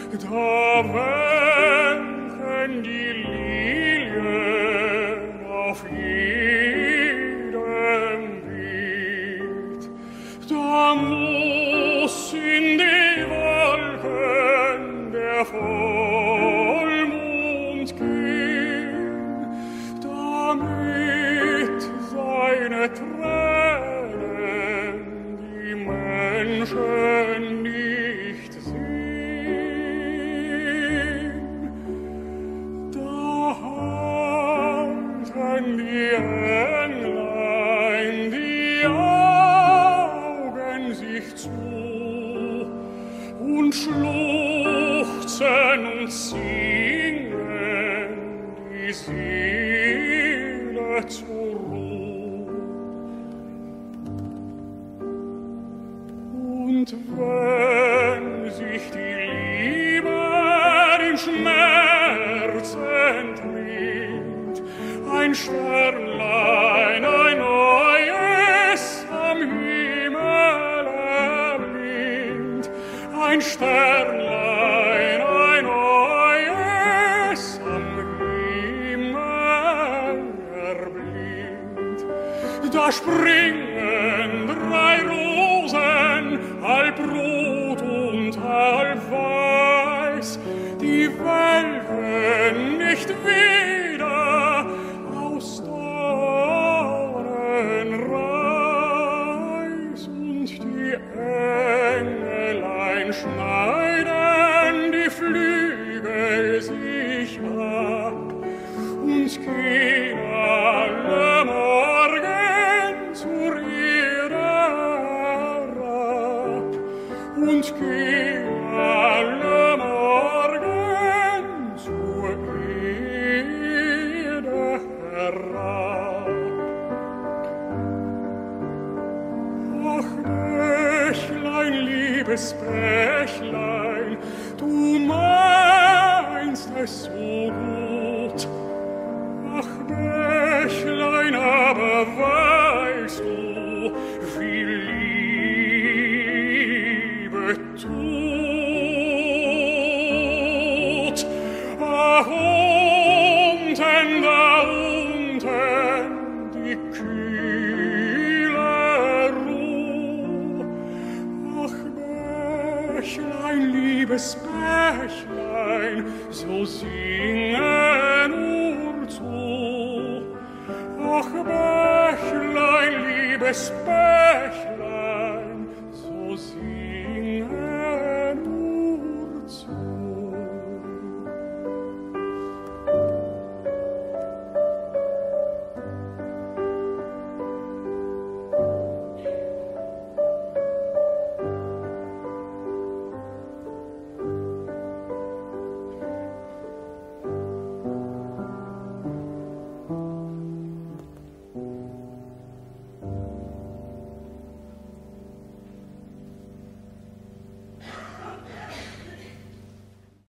da wenken die Lilien auf jedem Beet, da muss in die Wolken der Vollmond gehen, damit seine Tränen die Menschen nicht sehen. Da halten die Englein die Augen sich zu und schluchzen und singen die Seele zur Ruhe. Und wenn sich die Liebe den Schmerz entrinnt, ein Sternlein, ein neues am Himmel erblinkt, ein Sternlein, ein neues am Himmel erblinkt, da springen drei Rosen, halb rot und halb weiß, die welken nicht wieder aus Dornenreis, und die Engelein schneiden die Flügel sich ab und gehen alle morgen zur Erde herab, und gehen alle morgen zur Erde herab. Ach, Bächlein, liebes Bächlein, du meinst es so gut. Ach, Bächlein, aber weißt du, wie Liebe tut? Ach, unten, da unten, die kühle Ruh. Ach, Bächlein, liebes Bächlein, so singe nur zu. Ach, Bächlein, liebes Bächlein,